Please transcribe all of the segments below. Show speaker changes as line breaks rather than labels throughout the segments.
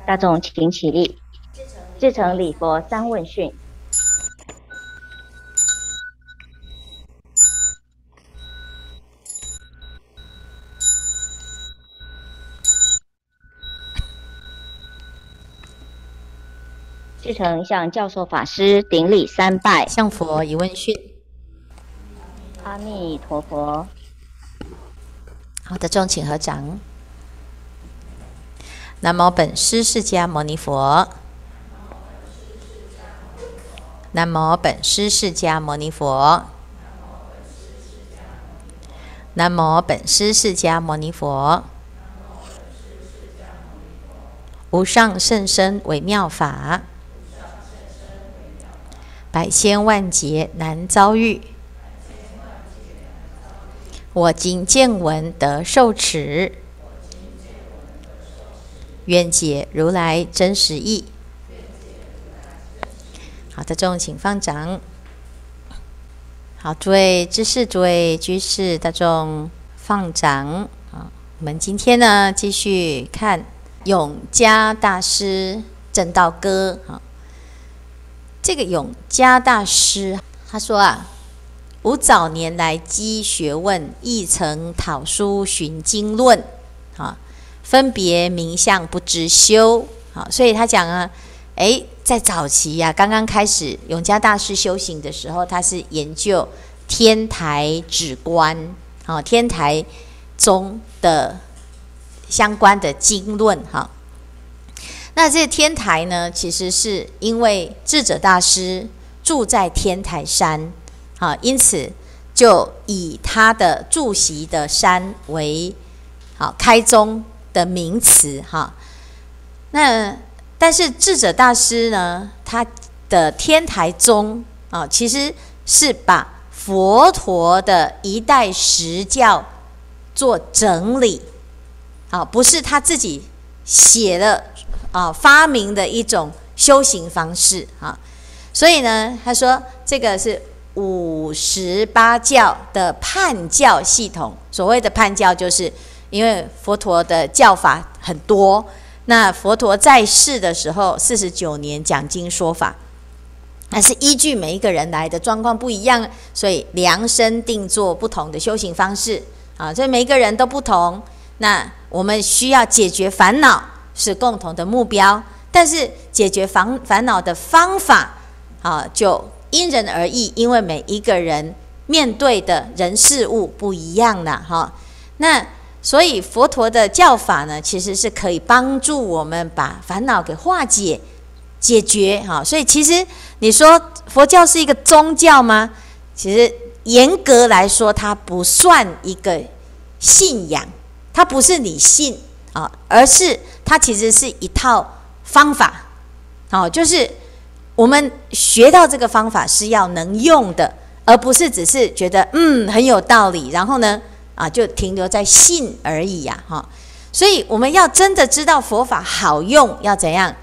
大众请起立，至诚礼佛三问讯。至诚向教授法师顶礼三拜，
向佛一问讯。
阿弥陀佛。
好的，众请合掌。南无本师释迦牟尼佛。南无本师释迦牟尼佛。南无本师释迦牟尼佛。无上甚深微妙法，百千万劫难遭遇。我今见闻得受持，愿解如来真实义。好的，众请放掌。好，诸位知识、诸位居士、大众放掌。好，我们今天呢继续看永嘉大师正道歌。好，这个永嘉大师他说啊，吾早年来积学问，亦曾讨书寻经论，分别名相不知修。所以他讲啊，在早期啊，刚刚开始永嘉大师修行的时候，他是研究天台止观，天台宗的相关的经论。那这个天台呢，其实是因为智者大师住在天台山，因此就以他的住席的山为开宗的名词。那但是智者大师呢，他的天台宗其实是把佛陀的一代实教做整理，不是他自己写了发明的一种修行方式。所以呢，他说这个是58教的判教系统。所谓的判教，就是因为佛陀的教法很多，那佛陀在世的时候49年讲经说法，那是依据每一个人来的状况不一样，所以量身定做不同的修行方式。所以每一个人都不同，那我们需要解决烦恼是共同的目标，但是解决烦恼的方法就因人而异，因为每一个人面对的人事物不一样啦。那所以佛陀的教法呢，其实是可以帮助我们把烦恼给化解解决。所以其实你说佛教是一个宗教吗？其实严格来说，它不算一个信仰，它不是你信而是它其实是一套方法。就是我们学到这个方法是要能用的，而不是只是觉得很有道理，然后呢就停留在信而已呀。所以我们要真的知道佛法好用要怎样？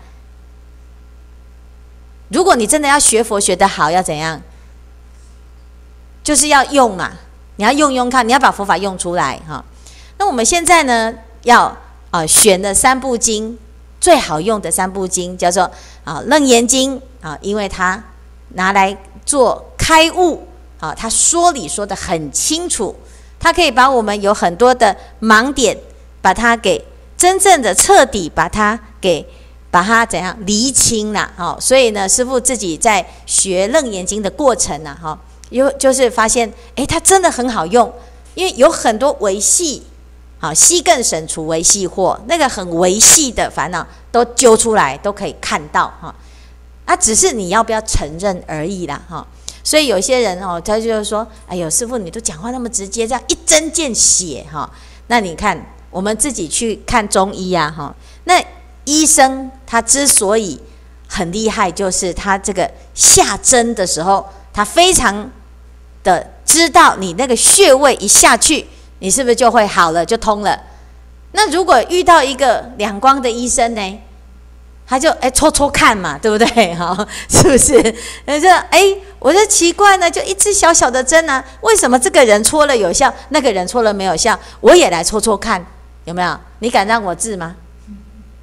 如果你真的要学佛学得好，要怎样？就是要用嘛，你要用看，你要把佛法用出来。那我们现在呢，要选的3部经，最好用的3部经叫做楞严经，因为它拿来做开悟，它说理说得很清楚，它可以把我们有很多的盲点，把它给真正的彻底把它怎样厘清了。所以呢，师父自己在学楞严经的过程就是发现它真的很好用，因为有很多微细细更省除微细惑，那个很微细的烦恼都揪出来，都可以看到只是你要不要承认而已啦。所以有些人他就是说，哎呦，师父你都讲话那么直接，这样一针见血那你看我们自己去看中医那医生他之所以很厉害，就是他这个下针的时候，他非常的知道你那个穴位一下去，你是不是就会好了，就通了。那如果遇到一个两光的医生呢，他就戳戳看嘛，对不对？是不是？我就奇怪呢，就一支小小的针啊，为什么这个人戳了有效，那个人戳了没有效？我也来戳戳看，有没有？你敢让我治吗？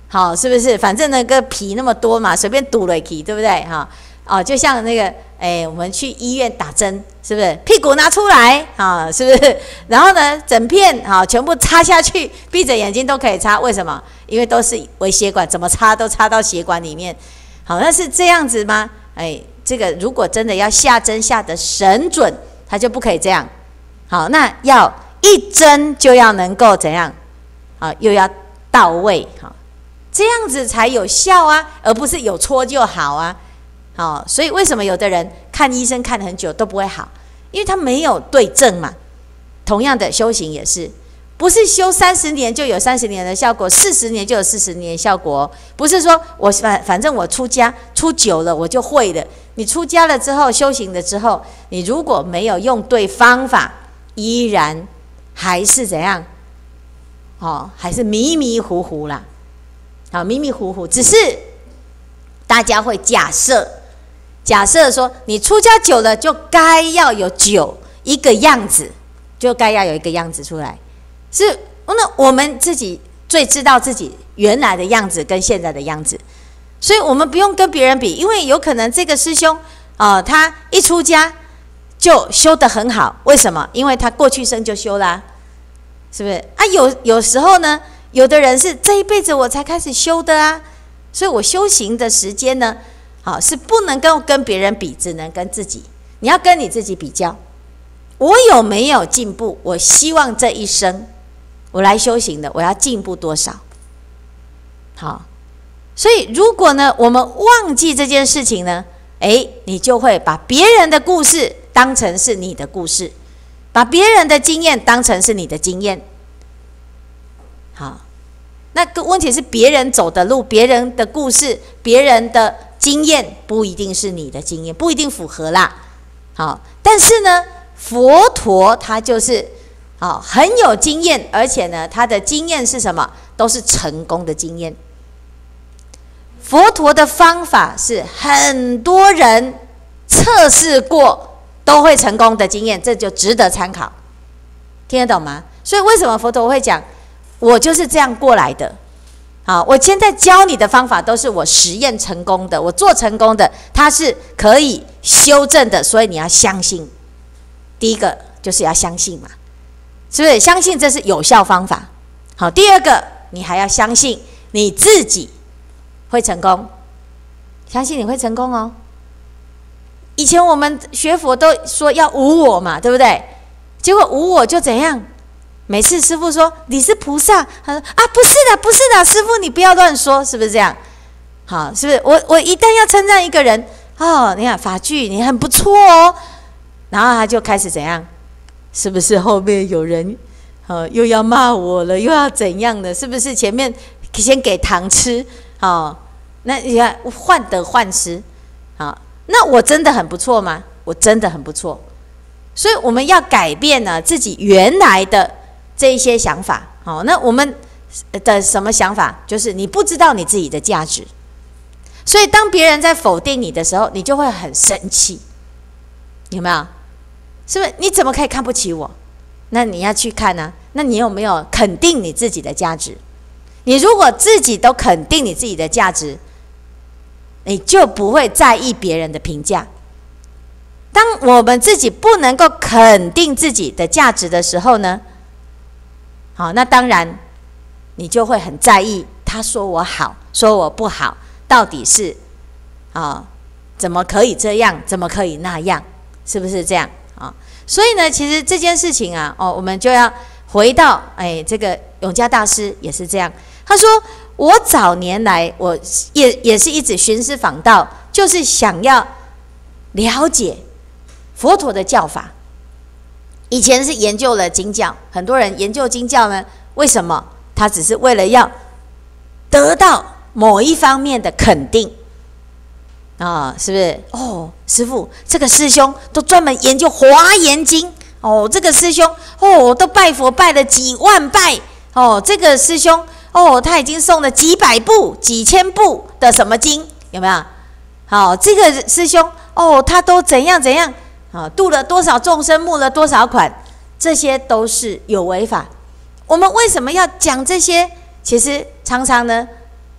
好，是不是？反正那个皮那么多嘛，随便堵了一起，对不对？哈，哦，就像那个，我们去医院打针，是不是？屁股拿出来，啊，是不是？然后呢，整片好全部插下去，闭着眼睛都可以插，为什么？因为都是微血管，怎么插都插到血管里面。好，那是这样子吗？这个如果真的要下针下得神准，它就不可以这样。好，那要一针就要能够怎样？啊，又要到位，好，这样子才有效啊，而不是有戳就好啊。好，所以为什么有的人看医生看很久都不会好？因为他没有对症嘛。同样的修行也是。不是修30年就有30年的效果，40年就有40年的效果。不是说我反正我出家出久了我就会了。你出家了之后，修行了之后，你如果没有用对方法，依然还是怎样？还是迷迷糊糊啦。好，迷迷糊糊，只是大家会假设说，你出家久了就该要有一个样子，就该要有一个样子出来。是，那我们自己最知道自己原来的样子跟现在的样子，所以我们不用跟别人比，因为有可能这个师兄他一出家就修得很好，为什么？因为他过去生就修啦，是不是啊？有时候呢，有的人是这一辈子我才开始修的啊，所以我修行的时间呢，是不能跟别人比，只能跟自己。你要跟你自己比较，我有没有进步？我希望这一生我来修行的，我要进步多少？好，所以如果呢，我们忘记这件事情呢，你就会把别人的故事当成是你的故事，把别人的经验当成是你的经验。好，那个问题是别人走的路，别人的故事，别人的经验不一定是你的经验，不一定符合啦。好，但是呢，佛陀他就是很有经验，而且呢，他的经验是什么？都是成功的经验。佛陀的方法是很多人测试过都会成功的经验，这就值得参考。听得懂吗？所以为什么佛陀会讲，我就是这样过来的？好，我现在教你的方法都是我实验成功的，我做成功的，它是可以修正的，所以你要相信。第一个就是要相信嘛，是不是？相信这是有效方法。好，第二个你还要相信你自己会成功，相信你会成功哦。以前我们学佛都说要无我嘛，对不对？结果无我就怎样？每次师父说你是菩萨，他说不是的，不是的，师父你不要乱说，是不是这样？好，是不是？我一旦要称赞一个人，你看法具你很不错哦，然后他就开始怎样？是不是后面有人又要骂我了，又要怎样的？是不是前面先给糖吃？那你看患得患失。那我真的很不错吗？我真的很不错。所以我们要改变呢自己原来的这一些想法。那我们的什么想法？就是你不知道你自己的价值，所以当别人在否定你的时候，你就会很生气，有没有？是不是？你怎么可以看不起我？那你要去看啊，那你有没有肯定你自己的价值？你如果自己都肯定你自己的价值，你就不会在意别人的评价。当我们自己不能够肯定自己的价值的时候呢，那当然你就会很在意他说我好，说我不好，到底是怎么可以这样，怎么可以那样，是不是这样？所以呢，其实这件事情我们就要回到这个永嘉大师也是这样。他说我早年来我也是一直寻师访道，就是想要了解佛陀的教法。以前是研究了经教，很多人研究经教呢，为什么？他只是为了要得到某一方面的肯定是不是？师父，这个师兄都专门研究华严经这个师兄都拜佛拜了几万拜这个师兄他已经诵了几百部、几千部的什么经，有没有？这个师兄他都怎样怎样度了多少众生，募了多少款，这些都是有违法。我们为什么要讲这些？其实常常呢，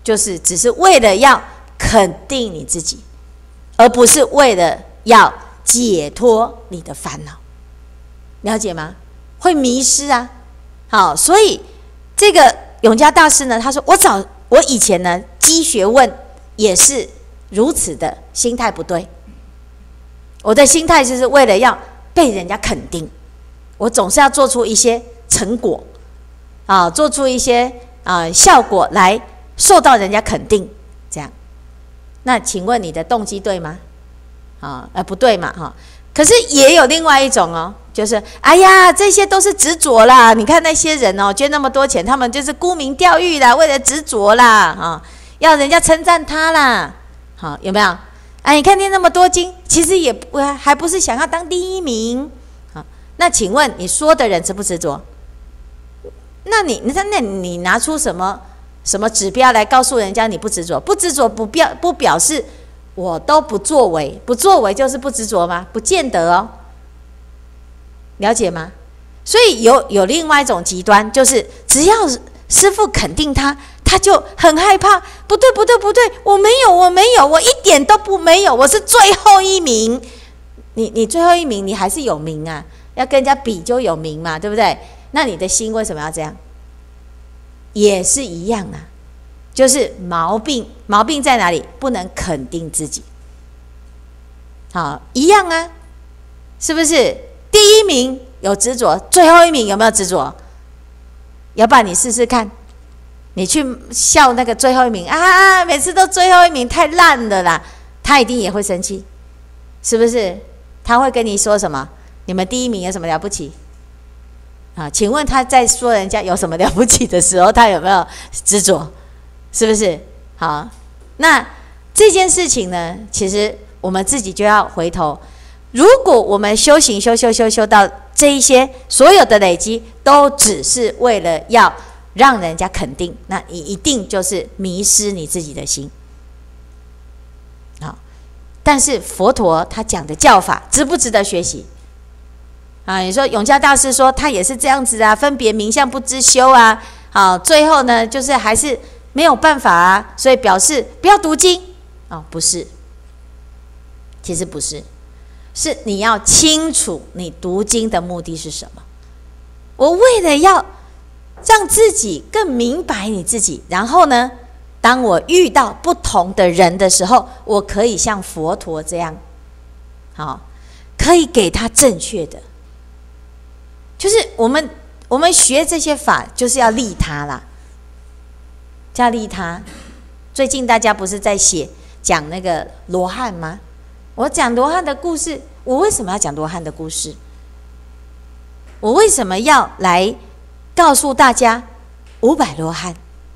就是只是为了要肯定你自己，而不是为了要解脱你的烦恼，了解吗？会迷失啊。好，所以这个永嘉大师呢，他说我以前呢积学问也是如此的心态不对，我的心态就是为了要被人家肯定，我总是要做出一些成果啊，做出一些效果来受到人家肯定，这样。那请问你的动机对吗？不对嘛哈。可是也有另外一种哦，就是哎呀，这些都是执着啦。你看那些人哦，捐那么多钱，他们就是沽名钓誉啦，为了执着啦要人家称赞他啦，好，有没有？你看念那么多经，其实还不是想要当第一名。好，那请问你说的人执不执着？那你拿出什么指标来告诉人家你不执着？不执着不表示我都不作为，不作为就是不执着吗？不见得哦，了解吗？所以有另外一种极端，就是只要师父肯定他就很害怕。不对，我没有，我一点都不没有，我是最后一名。你最后一名，你还是有名啊，要跟人家比就有名嘛，对不对？那你的心为什么要这样？也是一样啊，就是毛病在哪里？不能肯定自己。好，一样啊，是不是？第一名有执着，最后一名有没有执着？要不然你试试看，你去笑那个最后一名每次都最后一名，太烂了啦，他一定也会生气，是不是？他会跟你说什么？你们第一名有什么了不起？请问他在说人家有什么了不起的时候，他有没有执着？是不是？好，那这件事情呢，其实我们自己就要回头。如果我们修行修到这一些所有的累积，都只是为了要让人家肯定，那你一定就是迷失你自己的心。好，但是佛陀他讲的教法值不值得学习？你说永嘉大师说他也是这样子啊，分别名相不知修啊，好，最后呢就是还是没有办法啊，所以表示不要读经不是，其实不是，是你要清楚你读经的目的是什么。我为了要让自己更明白你自己，然后呢，当我遇到不同的人的时候，我可以像佛陀这样，好，可以给他正确的。就是我们学这些法，就是要利他啦，叫利他。最近大家不是在讲那个罗汉吗？我讲罗汉的故事，我为什么要讲罗汉的故事？我为什么要来告诉大家500罗汉？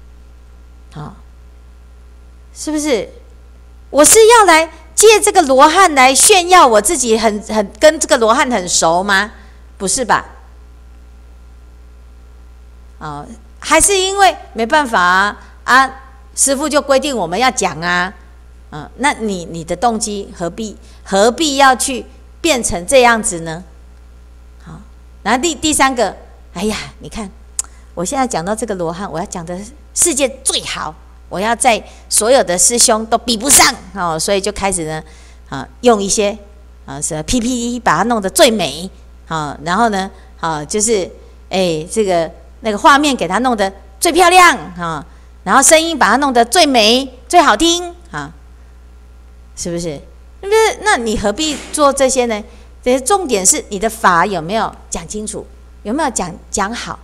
是不是？我是要来借这个罗汉来炫耀我自己很跟这个罗汉很熟吗？不是吧？还是因为没办法师父就规定我们要讲那你的动机何必要去变成这样子呢？好，然后第三个，你看我现在讲到这个罗汉，我要讲的世界最好，我要在所有的师兄都比不上所以就开始呢用一些什么 PPT 把它弄得最美然后呢就是这个那个画面给它弄得最漂亮然后声音把它弄得最美最好听是不是？那你何必做这些呢？这些重点是你的法有没有讲清楚，有没有讲好？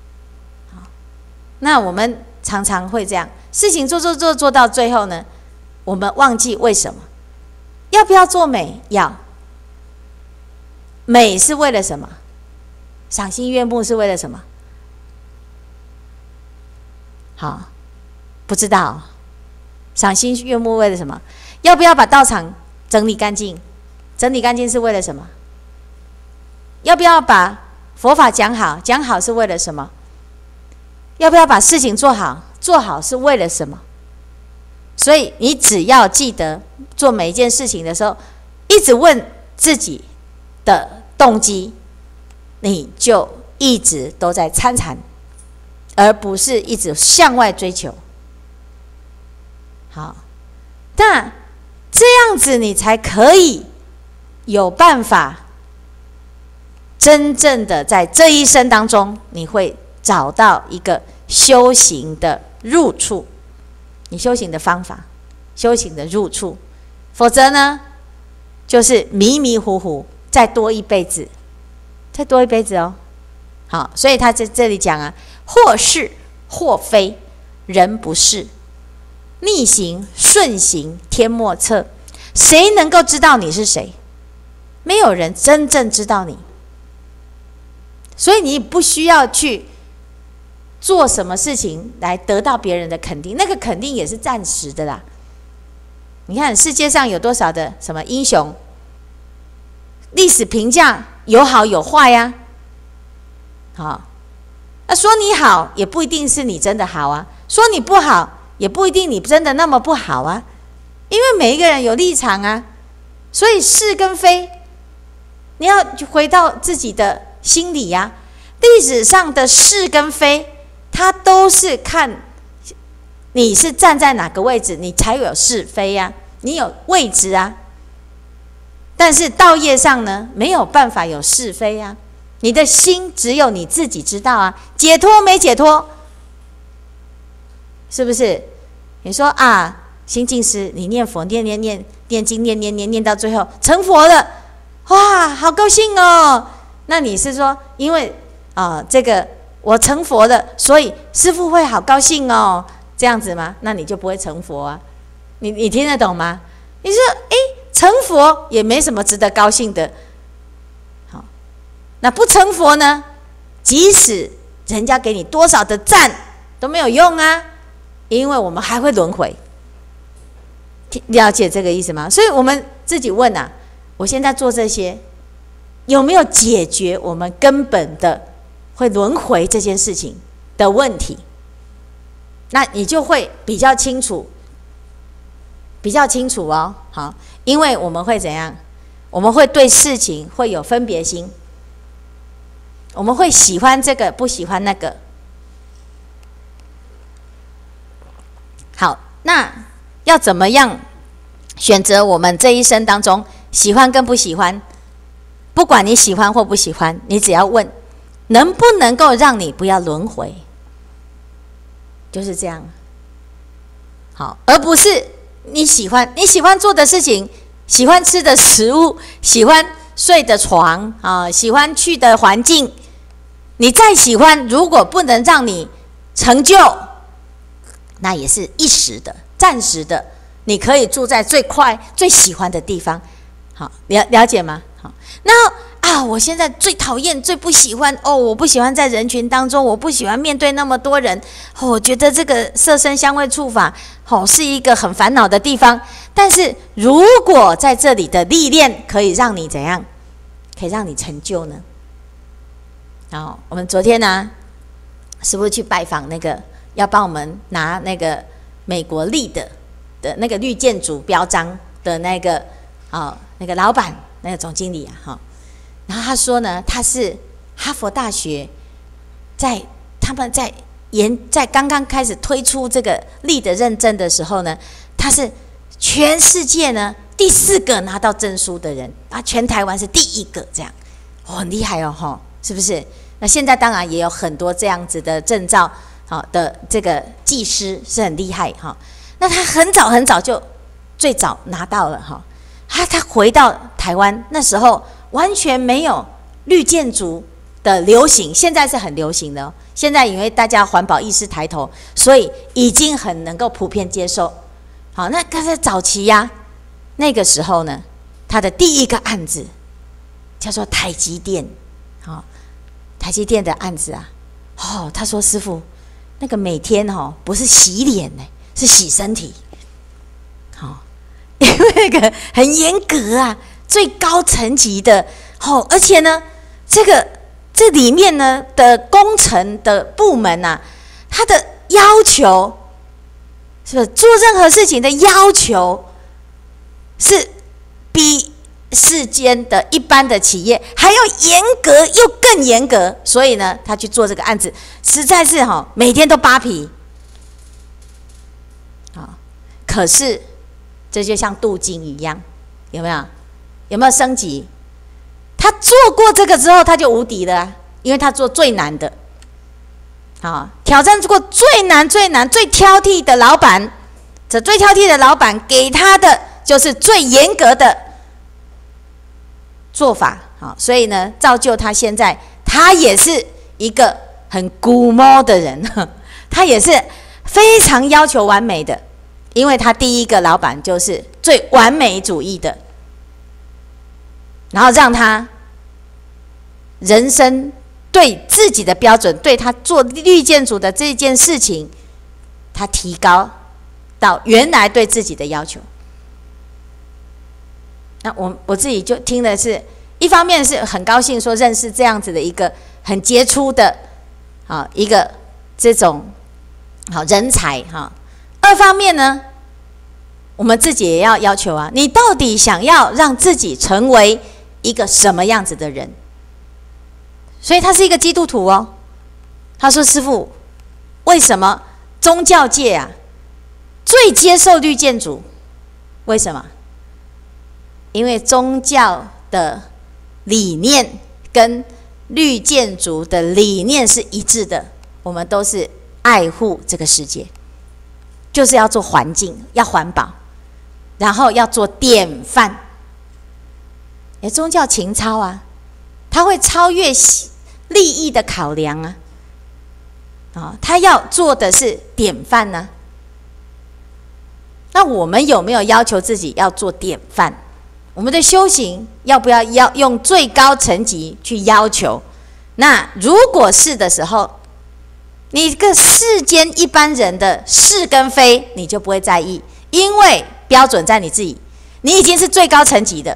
那我们常常会这样，事情做到最后呢，我们忘记为什么？要不要做美？要。美是为了什么？赏心悦目是为了什么？好，不知道。赏心悦目为了什么？要不要把道场整理干净？整理干净是为了什么？要不要把佛法讲好？讲好是为了什么？要不要把事情做好？做好是为了什么？所以你只要记得做每一件事情的时候，一直问自己的动机，你就一直都在参禅，而不是一直向外追求。 好，那这样子你才可以有办法真正的在这一生当中，你会找到一个修行的入处，你修行的方法，修行的入处。否则呢，就是迷迷糊糊，再多一辈子，再多一辈子哦。好，所以他在这里讲啊，或是或非，人不是，逆行顺行，天莫测。谁能够知道你是谁？没有人真正知道你，所以你不需要去做什么事情来得到别人的肯定，那个肯定也是暂时的啦。你看世界上有多少的什么英雄，历史评价有好有坏呀。好，那说你好也不一定是你真的好啊，说你不好也不一定你真的那么不好啊，因为每一个人有立场啊。所以是跟非，你要回到自己的心里呀。历史上的是跟非，它都是看你是站在哪个位置，你才有是非呀，你有位置啊。但是道业上呢，没有办法有是非啊，你的心只有你自己知道啊，解脱没解脱，是不是？你说啊，心静师，你念佛念经念到最后成佛了，哇，好高兴哦。那你是说，因为这个我成佛了，所以师父会好高兴哦，这样子吗？那你就不会成佛啊。你听得懂吗？你说，成佛也没什么值得高兴的。好，那不成佛呢？即使人家给你多少的赞都没有用啊，因为我们还会轮回。了解这个意思吗？所以我们自己问啊，我现在做这些有没有解决我们根本的会轮回这件事情的问题？那你就会比较清楚哦。好，因为我们会怎样？我们会对事情会有分别心，我们会喜欢这个，不喜欢那个。好，那要怎么样选择我们这一生当中喜欢跟不喜欢？不管你喜欢或不喜欢，你只要问能不能够让你不要轮回，就是这样。好，而不是你喜欢做的事情，喜欢吃的食物，喜欢睡的床啊，喜欢去的环境，你再喜欢，如果不能让你成就，那也是一时的、暂时的。你可以住在最快、最喜欢的地方，好，了解吗？好，那我现在最讨厌、最不喜欢我不喜欢在人群当中，我不喜欢面对那么多人，我觉得这个色身香味触法，是一个很烦恼的地方。但是如果在这里的历练可以让你怎样？可以让你成就呢？好，我们昨天呢，师父去拜访那个要帮我们拿那个美国立的那个绿建筑标章的那个老板，那个总经理啊，然后他说呢，他是哈佛大学他们在刚刚开始推出这个立的认证的时候呢，他是全世界呢第4个拿到证书的人，全台湾是第1个，这样很厉害哦，是不是？那现在当然也有很多这样子的证照的这个技师是很厉害哈。那他很早就最早拿到了哈。他回到台湾那时候完全没有绿建筑的流行，现在是很流行的哦。现在因为大家环保意识抬头，所以已经很能够普遍接受。好，那刚才早期那个时候呢，他的第1个案子叫做台积电，台积电的案子啊，他说师父，那个每天不是洗脸呢，是洗身体，因为那个很严格啊，最高层级的，而且呢，这里面呢的工程的部门啊，它的要求是不是做任何事情的要求是比世间的一般的企业还要严格又更严格，所以呢，他去做这个案子，实在是每天都扒皮。 可是这就像镀金一样，有没有？有没有升级？他做过这个之后，他就无敌了啊，因为他做最难的。好，挑战过最难、最难、最挑剔的老板，这最挑剔的老板给他的就是最严格的做法。好，所以呢，造就他现在，他也是一个很古摸的人，他也是非常要求完美的，因为他第一个老板就是最完美主义的，然后让他人生对自己的标准，对他做绿建筑的这件事情，他提高到原来对自己的要求。那我自己就听的是，一方面是很高兴说认识这样子的一个很杰出的一个这种好人才哈。二方面呢，我们自己也要要求啊，你到底想要让自己成为一个什么样子的人？所以他是一个基督徒哦。他说：“师父，为什么宗教界啊最接受绿建筑？为什么？因为宗教的理念跟绿建筑的理念是一致的，我们都是爱护这个世界，就是要做环境，要环保，然后要做典范。宗教情操啊，它会超越利益的考量啊，他要做的是典范呢。那我们有没有要求自己要做典范？我们的修行要不要用最高层级去要求？那如果是的时候，你个世间一般人的是跟非，你就不会在意，因为标准在你自己，你已经是最高层级的。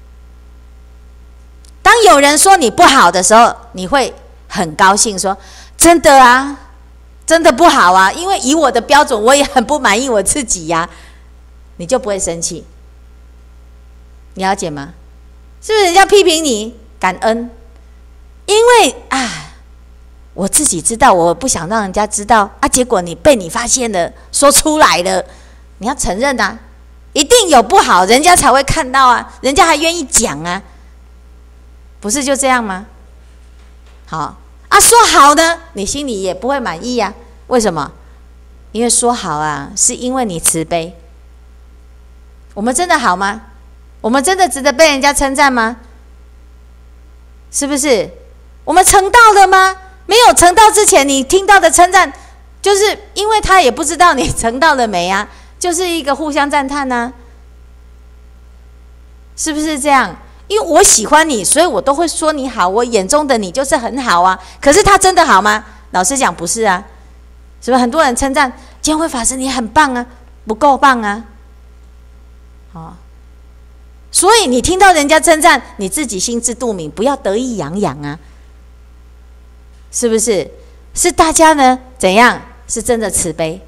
当有人说你不好的时候，你会很高兴说：“真的啊，真的不好啊，因为以我的标准，我也很不满意我自己呀。”你就不会生气，你了解吗？是不是人家批评你，感恩？因为我自己知道，我不想让人家知道啊，结果你被你发现了，说出来了，你要承认啊，一定有不好，人家才会看到啊，人家还愿意讲啊。不是就这样吗？好啊，说好呢，你心里也不会满意啊。为什么？因为说好啊，是因为你慈悲。我们真的好吗？我们真的值得被人家称赞吗？是不是？我们成道了吗？没有成道之前，你听到的称赞，就是因为他也不知道你成道了没啊，就是一个互相赞叹啊，是不是这样？因为我喜欢你，所以我都会说你好，我眼中的你就是很好啊。可是他真的好吗？老实讲不是啊，是不是？很多人称赞监慧法师你很棒啊，不够棒啊。所以你听到人家称赞，你自己心知肚明，不要得意洋洋啊，是不是？是大家呢怎样？是真的慈悲，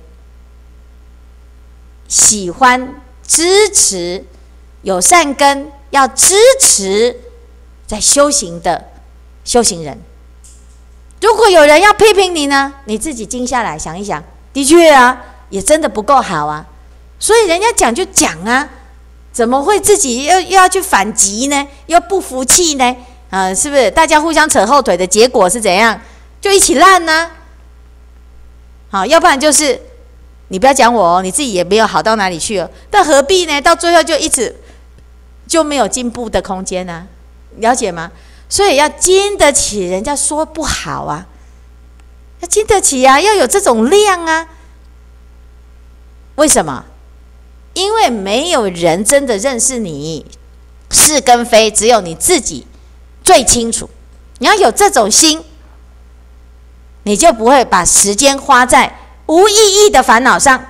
喜欢支持，有善根。要支持在修行的修行人。如果有人要批评你呢，你自己静下来想一想，的确啊，也真的不够好啊。所以人家讲就讲啊，怎么会自己又要去反击呢？又不服气呢？是不是？大家互相扯后腿的结果是怎样？就一起烂呢？好，要不然就是你不要讲我哦，你自己也没有好到哪里去哦。但何必呢？到最后就一直。就没有进步的空间啊，了解吗？所以要经得起人家说不好啊，要经得起啊，要有这种量啊。为什么？因为没有人真的认识你是跟非，只有你自己最清楚。你要有这种心，你就不会把时间花在无意义的烦恼上。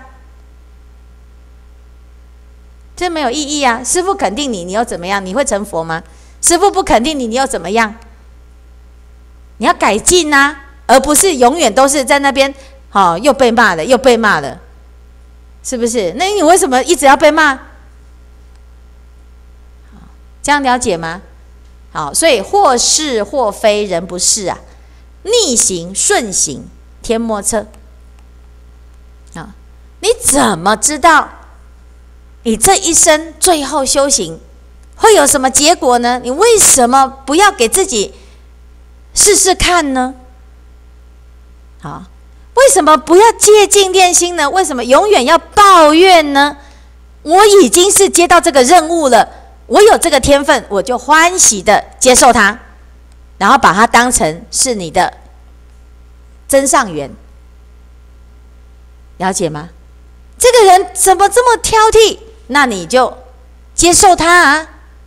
这没有意义啊！师父肯定你，你又怎么样？你会成佛吗？师父不肯定你，你又怎么样？你要改进啊，而不是永远都是在那边，又被骂了，又被骂了，是不是？那你为什么一直要被骂？这样了解吗？好，所以或是或非，人不是啊，逆行顺行，天莫测。你怎么知道你这一生最后修行会有什么结果呢？你为什么不要给自己试试看呢？好，为什么不要借境练心呢？为什么永远要抱怨呢？我已经是接到这个任务了，我有这个天分，我就欢喜的接受它，然后把它当成是你的真上缘，了解吗？这个人怎么这么挑剔？那你就接受他啊。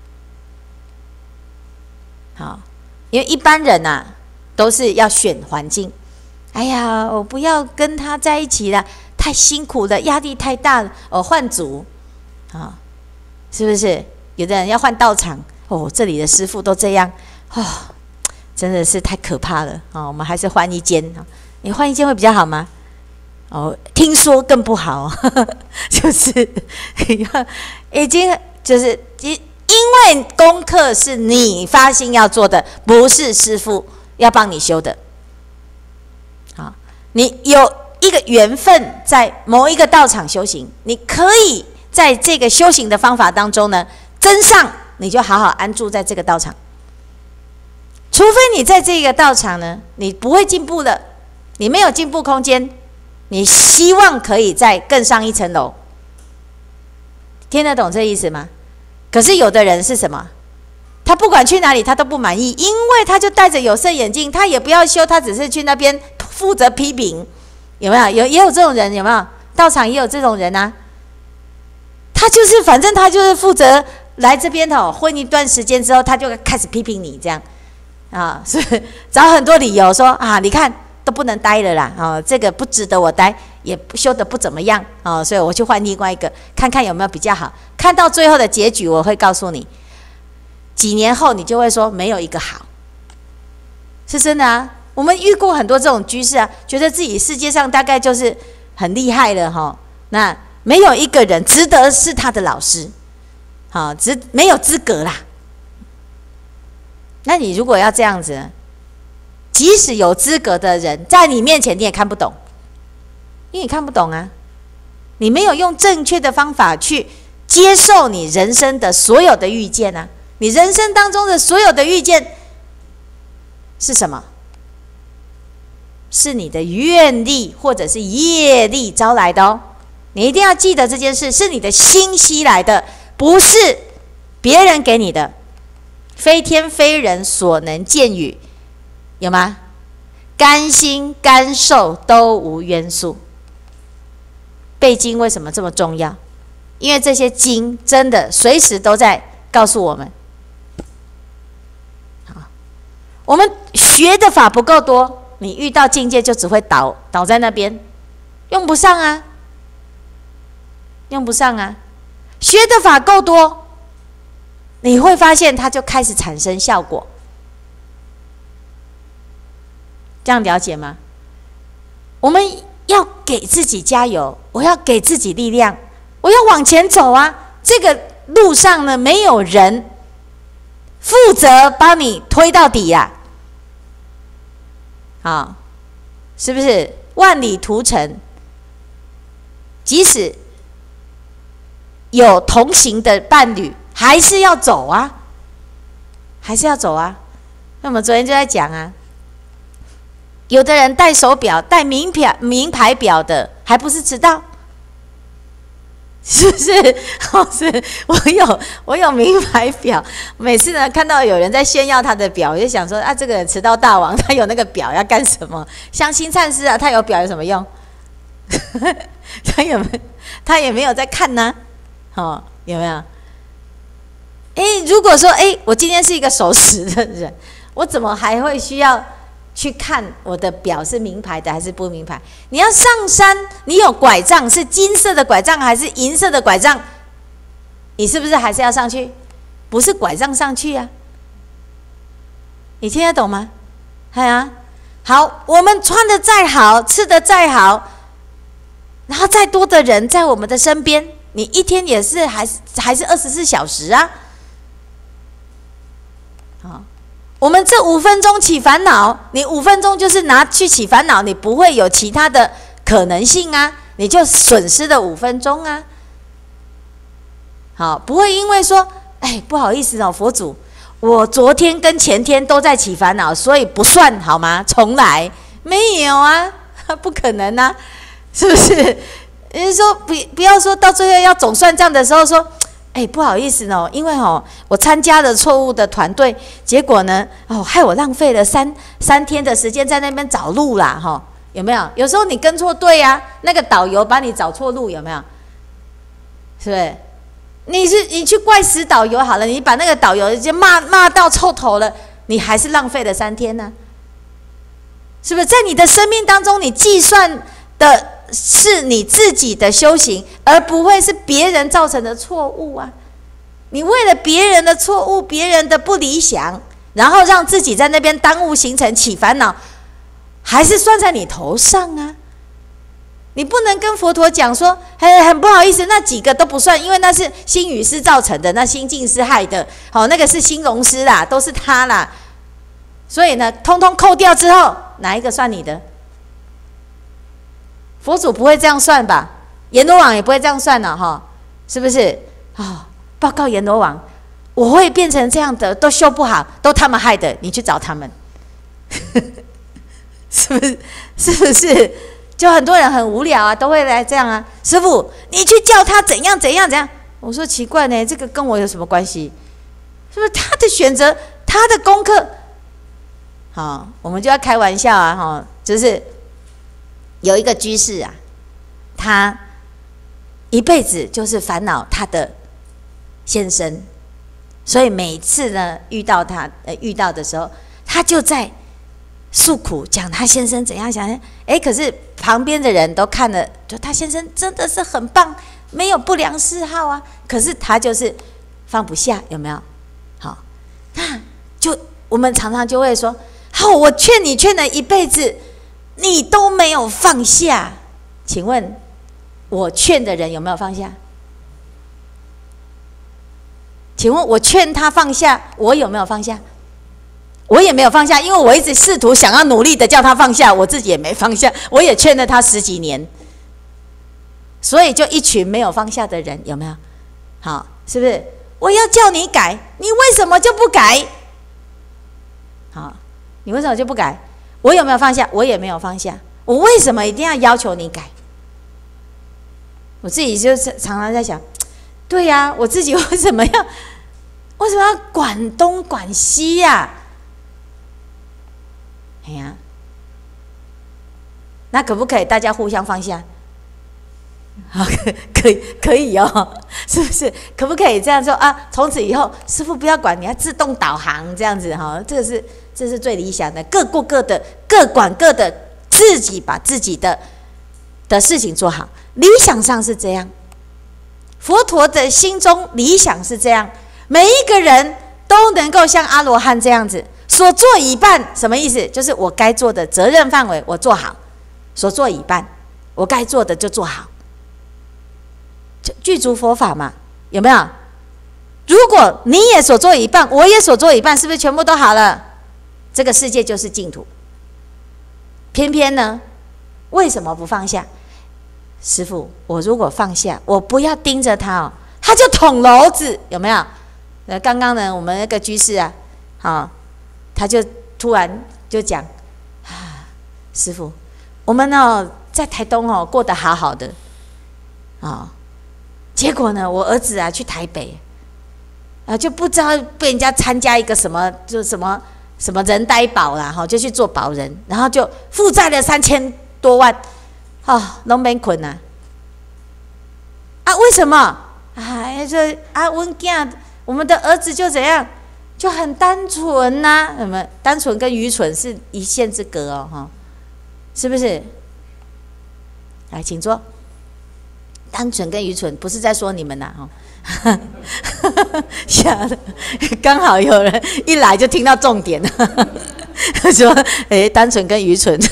好，因为一般人啊，都是要选环境。哎呀，我不要跟他在一起了，太辛苦了，压力太大了，换组啊，是不是？有的人要换道场，这里的师父都这样，真的是太可怕了啊！我们还是换一间，你换一间会比较好吗？听说更不好，就是已经就是因为功课是你发心要做的，不是师父要帮你修的。好，你有一个缘分在某一个道场修行，你可以在这个修行的方法当中呢，真上你就好好安住在这个道场。除非你在这个道场呢，你不会进步了，你没有进步空间。你希望可以再更上一层楼，听得懂这意思吗？可是有的人是什么？他不管去哪里他都不满意，因为他就戴着有色眼镜，他也不要修，他只是去那边负责批评，有没有？也有这种人，有没有？道场也有这种人啊。他就是反正他就是负责来这边混一段时间之后，他就开始批评你这样啊，是找很多理由说啊，你看。都不能待了啦，这个不值得我待，也修得不怎么样，所以我去换另外一个，看看有没有比较好。看到最后的结局，我会告诉你，几年后你就会说没有一个好，是真的啊。我们遇过很多这种居士啊，觉得自己世界上大概就是很厉害了哈，那没有一个人值得是他的老师，没有资格啦。那你如果要这样子，即使有资格的人在你面前，你也看不懂，因为你看不懂啊，你没有用正确的方法去接受你人生的所有的遇见啊！你人生当中的所有的遇见是什么？是你的愿力或者是业力招来的哦。你一定要记得这件事，是你的心吸来的，不是别人给你的，非天非人所能见与。有吗？甘心甘受都无约束。背经为什么这么重要？因为这些经真的随时都在告诉我们，我们学的法不够多，你遇到境界就只会倒在那边，用不上啊，用不上啊。学的法够多，你会发现它就开始产生效果。这样了解吗？我们要给自己加油，我要给自己力量，我要往前走啊！这个路上呢，没有人负责帮你推到底呀，是不是？万里途程，即使有同行的伴侣，还是要走啊，还是要走啊。那我们昨天就在讲啊。有的人戴手表、戴名牌表的，还不是迟到？是不是？是我有名牌表，每次呢看到有人在炫耀他的表，我就想说啊，这个人迟到大王，他有那个表要干什么？像新禅师啊，他有表有什么用？他也没有在看呢，有没有？如果说我今天是一个守时的人，我怎么还会需要去看我的表是名牌的还是不名牌？你要上山，你有拐杖，是金色的拐杖还是银色的拐杖？你是不是还是要上去？不是拐杖上去啊？你听得懂吗？好，我们穿得再好，吃得再好，然后再多的人在我们的身边，你一天也是还是24小时啊。我们这5分钟起烦恼，你5分钟就是拿去起烦恼，你不会有其他的可能性啊，你就损失了5分钟啊。 好，不会因为说，哎，不好意思哦，佛祖，我昨天跟前天都在起烦恼，所以不算好吗？重来？没有啊，不可能啊，是不是？人家说不要说到最后要总算账的时候说，哎，不好意思哦，因为我参加了错误的团队，结果呢，害我浪费了三天的时间在那边找路啦，有没有？有时候你跟错队啊，那个导游把你找错路，有没有？是不是？你去怪死导游好了，你把那个导游已经骂到臭头了，你还是浪费了3天呢、是不是？在你的生命当中，你计算的是你自己的修行，而不会是别人造成的错误啊！你为了别人的错误、别人的不理想，然后让自己在那边耽误行程、起烦恼，还是算在你头上啊！你不能跟佛陀讲说，很不好意思，那几个都不算，因为那是星雨师造成的，那心净师害的，那个是兴隆师啦，都是他啦。所以呢，通通扣掉之后，哪一个算你的？佛祖不会这样算吧？阎罗王也不会这样算了是不是？报告阎罗王，我会变成这样的，都修不好，都他们害的，你去找他们，是不是？是不是？就很多人很无聊啊，都会来这样啊。师父，你去叫他怎样怎样怎样。我说奇怪呢，这个跟我有什么关系？是不是他的选择，他的功课？好，我们就要开玩笑啊，就是有一个居士啊，他一辈子就是烦恼他的先生，所以每次呢遇到的时候，他就在诉苦，讲他先生怎样想。可是旁边的人都看了，就他先生真的是很棒，没有不良嗜好啊，可是他就是放不下，有没有？好，那就我们常常就会说，我劝你劝了一辈子，你都没有放下，请问我劝的人有没有放下？请问我劝他放下，我有没有放下？我也没有放下，因为我一直试图想要努力的叫他放下，我自己也没放下，我也劝了他10几年，所以就一群没有放下的人，有没有？好，是不是？我要叫你改，你为什么就不改？好，你为什么就不改？我有没有放下？我也没有放下，我为什么一定要要求你改？我自己就是常常在想，对呀，我自己为什么要管东管西呀？那可不可以大家互相放下？好，可以哦，是不是？可不可以这样说啊？从此以后，师父不要管，你要自动导航这样子这是最理想的，各过各的，各管各的，自己把自己的事情做好。理想上是这样，佛陀的心中理想是这样，每一个人都能够像阿罗汉这样子，所做已办。什么意思？就是我该做的责任范围我做好，所做已办，我该做的就做好，具足佛法嘛，有没有？如果你也所做已办，我也所做已办，是不是全部都好了？这个世界就是净土。偏偏呢，为什么不放下？师父，我如果放下，我不要盯着他他就捅娄子，有没有？刚刚呢，我们那个居士啊，他就突然就讲师父，我们在台东过得好好的结果呢，我儿子啊去台北就不知道被人家参加一个什么，就什么人呆保啦就去做保人，然后就负债了3000多万都没困为什么我们的儿子就怎样，就很单纯什么单纯跟愚蠢是一线之隔是不是？来，请坐。单纯跟愚蠢不是在说你们吓得刚好有人一来就听到重点说单纯跟愚蠢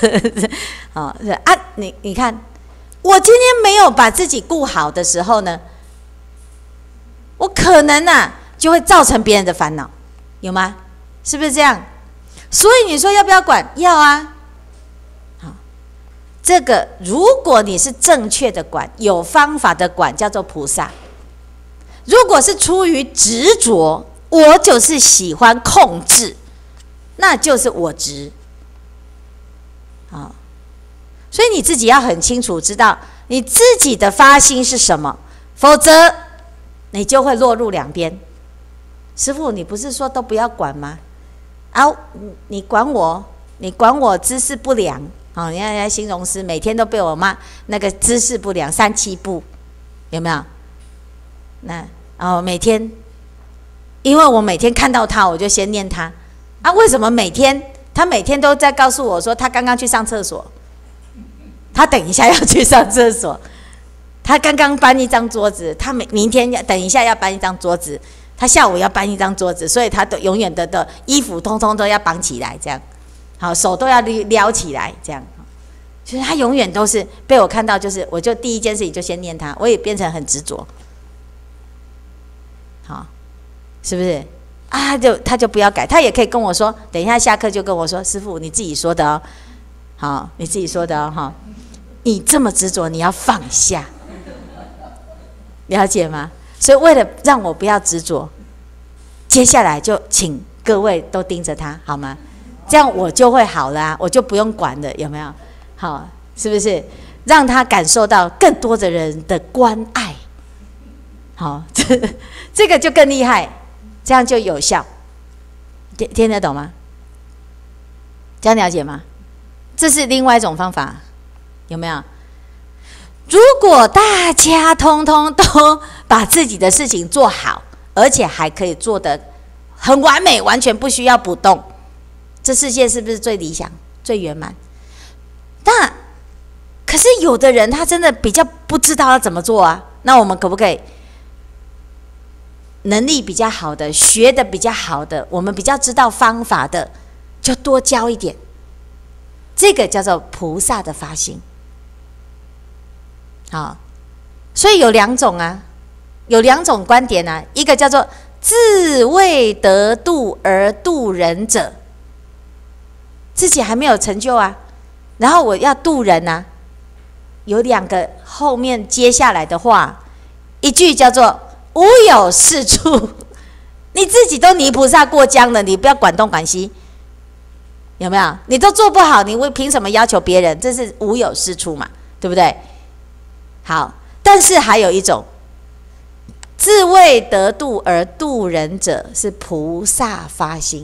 你看，我今天没有把自己顾好的时候呢，我可能就会造成别人的烦恼，有吗？是不是这样？所以你说要不要管？要啊。这个如果你是正确的管，有方法的管，叫做菩萨。 如果是出于执着，我就是喜欢控制，那就是我执。所以你自己要很清楚知道你自己的发心是什么，否则你就会落入两边。师父，你不是说都不要管吗？你管我姿势不良。你看人家形容师每天都被我骂那个姿势不良3-7步，有没有？每天，因为我每天看到他，我就先念他。为什么他每天都在告诉我说他刚刚去上厕所，他等一下要去上厕所，他刚刚搬一张桌子，他明天等一下要搬一张桌子，他下午要搬一张桌子，所以他都永远的衣服通通都要绑起来，这样，好，手都要撩起来，这样。其实他永远都是被我看到，我就第一件事情就先念他，我也变成很执着，好，是不是？他就不要改，他也可以跟我说，等一下下课就跟我说，师父你自己说的哦，好，你自己说的哦，哈，你这么执着，你要放下，了解吗？所以为了让我不要执着，接下来就请各位都盯着他，好吗？这样我就会好了我就不用管了，有没有？好，是不是？让他感受到更多的人的关爱，好，这个就更厉害，这样就有效。听得懂吗？这样了解吗？这是另外一种方法，有没有？如果大家通通都把自己的事情做好，而且还可以做得很完美，完全不需要补洞，这世界是不是最理想、最圆满？可是有的人他真的比较不知道要怎么做啊，那我们可不可以能力比较好的、学的比较好的、我们比较知道方法的，就多教一点？这个叫做菩萨的发心。好，所以有两种观点啊，一个叫做自未得度而度人者，自己还没有成就啊，然后我要度人啊，有两个后面接下来的话，一句叫做无有是处，你自己都泥菩萨过江了，你不要管东管西，有没有？你都做不好，你凭什么要求别人？这是无有是处嘛，对不对？好，但是还有一种自未得度而度人者，是菩萨发心。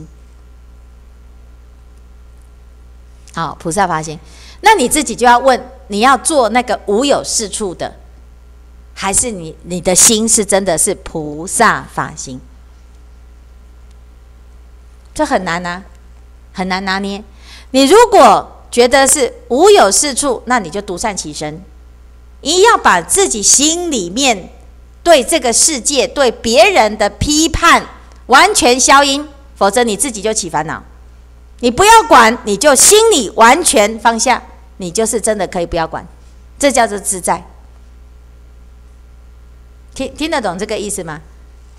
好，菩萨发心，那你自己就要问，你要做那个无有是处的，还是你的心是真的是菩萨发心？这很难啊，很难拿捏。你如果觉得是无有是处，那你就独善其身，一要把自己心里面对这个世界、对别人的批判完全消音，否则你自己就起烦恼。你不要管，你就心里完全放下，你就是真的可以不要管，这叫做自在。听得懂这个意思吗？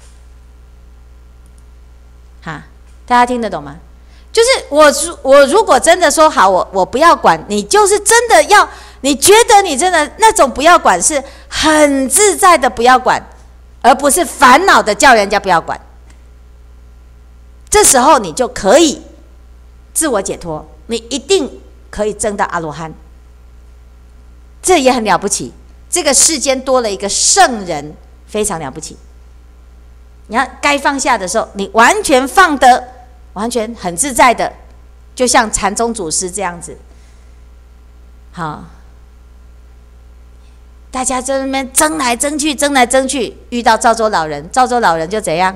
哈，大家听得懂吗？就是我如果真的说好，我不要管，你就是真的要，你觉得你真的那种不要管是很自在的不要管，而不是烦恼的叫人家不要管。这时候你就可以自我解脱，你一定可以证到阿罗汉，这也很了不起。这个世间多了一个圣人，非常了不起。你要该放下的时候，你完全放得完全很自在的，就像禅宗祖师这样子。好，大家在那边争来争去，争来争去，遇到赵州老人，赵州老人就怎样？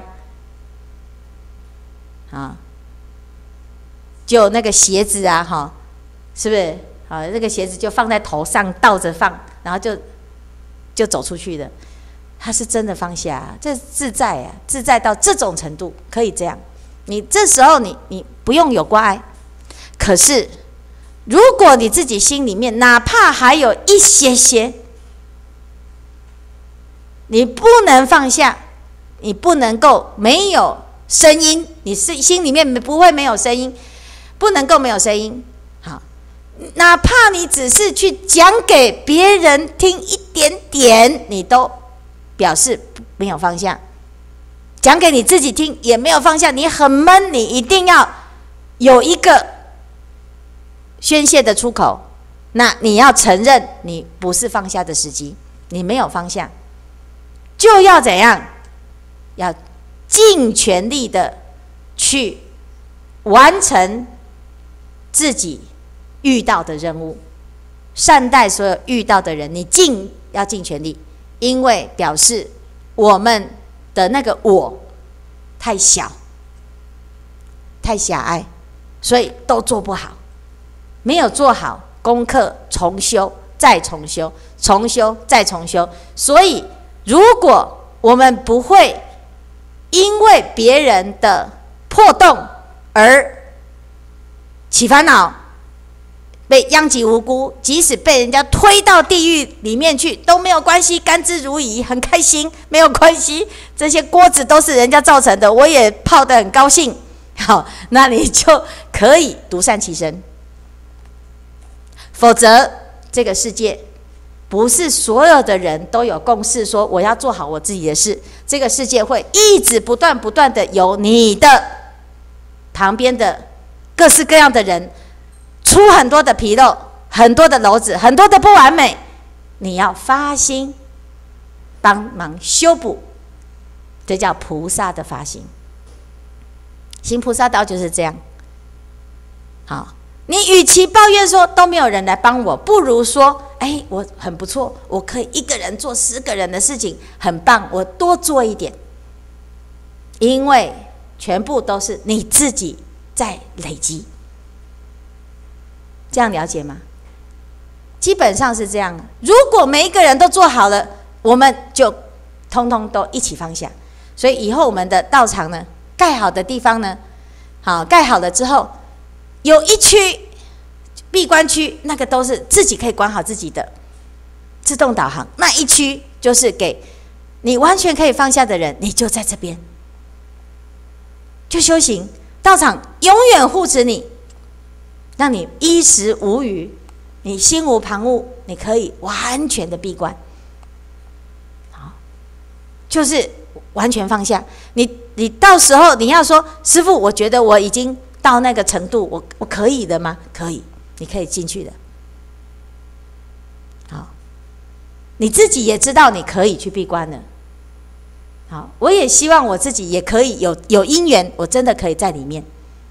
啊，就那个鞋子啊，哈，是不是？好，那个鞋子就放在头上倒着放，然后就走出去的。他是真的放下，这自在啊，自在到这种程度，可以这样。你这时候你不用有挂碍，可是如果你自己心里面哪怕还有一些些，你不能放下，你不能够没有声音，你心里面不会没有声音，不能够没有声音。好，哪怕你只是去讲给别人听一点点，你都表示没有方向。讲给你自己听也没有方向，你很闷，你一定要有一个宣泄的出口。那你要承认你不是放下的时机，你没有方向，就要怎样？要尽全力的去完成自己遇到的任务，善待所有遇到的人，你要尽全力，因为表示我们的那个我太小太狭隘，所以都做不好，没有做好功课，重修再重修，重修再重修。所以如果我们不会因为别人的破洞而起烦恼，被殃及无辜，即使被人家推到地狱里面去都没有关系，甘之如饴，很开心，没有关系，这些锅子都是人家造成的，我也泡得很高兴。好，那你就可以独善其身。否则这个世界不是所有的人都有共识说我要做好我自己的事，这个世界会一直不断的有你的旁边的各式各样的人出很多的纰漏，很多的篓子，很多的不完美，你要发心帮忙修补，这叫菩萨的发心。行菩萨道就是这样。好，你与其抱怨说都没有人来帮我，不如说我很不错，我可以一个人做10个人的事情，很棒，我多做一点。因为全部都是你自己在累积，这样了解吗？基本上是这样。如果每一个人都做好了，我们就通通都一起放下。所以以后我们的道场呢，盖好的地方呢，好，盖好了之后，有一区闭关区，那个都是自己可以管好自己的，自动导航。那一区就是给你完全可以放下的人，你就在这边就修行，道场永远护持你，让你衣食无虞，你心无旁骛，你可以完全的闭关。好，就是完全放下。你到时候你要说师父，我觉得我已经到那个程度，我可以的吗？可以，你可以进去的。好，你自己也知道你可以去闭关了。好，我也希望我自己也可以有因缘，我真的可以在里面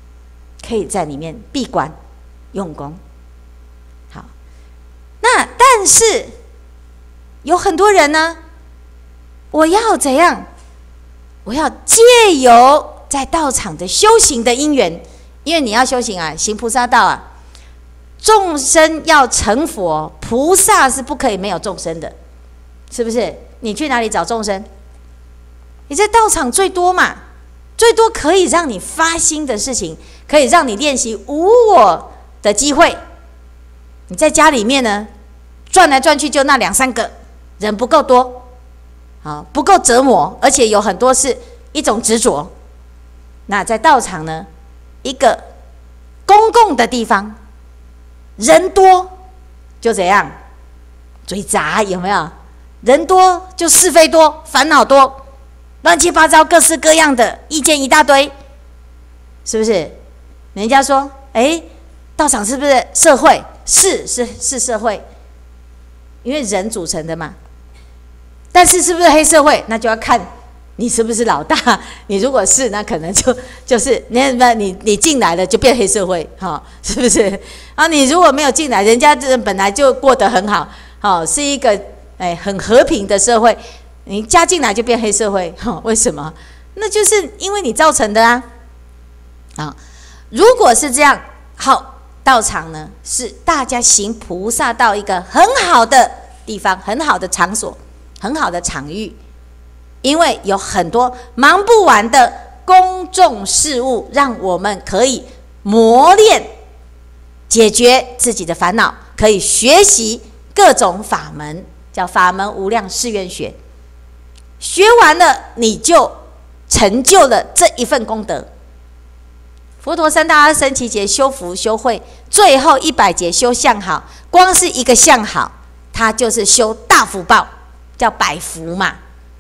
闭关用功。好，那但是有很多人呢，我要怎样？我要借由在道场的修行的因缘，因为你要修行啊，行菩萨道啊，众生要成佛，菩萨是不可以没有众生的，是不是？你去哪里找众生？你在道场最多嘛，最多可以让你发心的事情，可以让你练习无我的机会。你在家里面呢，转来转去就那2、3个人不够多，好，不够折磨，而且有很多是一种执着。那在道场呢，一个公共的地方，人多就怎样？嘴杂，有没有？人多就是非多，烦恼多，乱七八糟，各式各样的意见一大堆，是不是？人家说，道场是不是社会？是社会，因为人组成的嘛。但是是不是黑社会？那就要看你是不是老大。你如果是，那可能就是你进来了就变黑社会，是不是？啊，你如果没有进来，人家本来就过得很好，是一个很和平的社会，你加进来就变黑社会，为什么？那就是因为你造成的啊。啊，如果是这样，好，道场呢是大家行菩萨道一个很好的地方，很好的场所，很好的场域，因为有很多忙不完的公众事务，让我们可以磨练、解决自己的烦恼，可以学习各种法门，叫法门无量誓愿学。学完了，你就成就了这一份功德。佛陀3大阿僧祇劫修福修慧，最后100劫修相好，光是一个相好，它就是修大福报，叫百福嘛。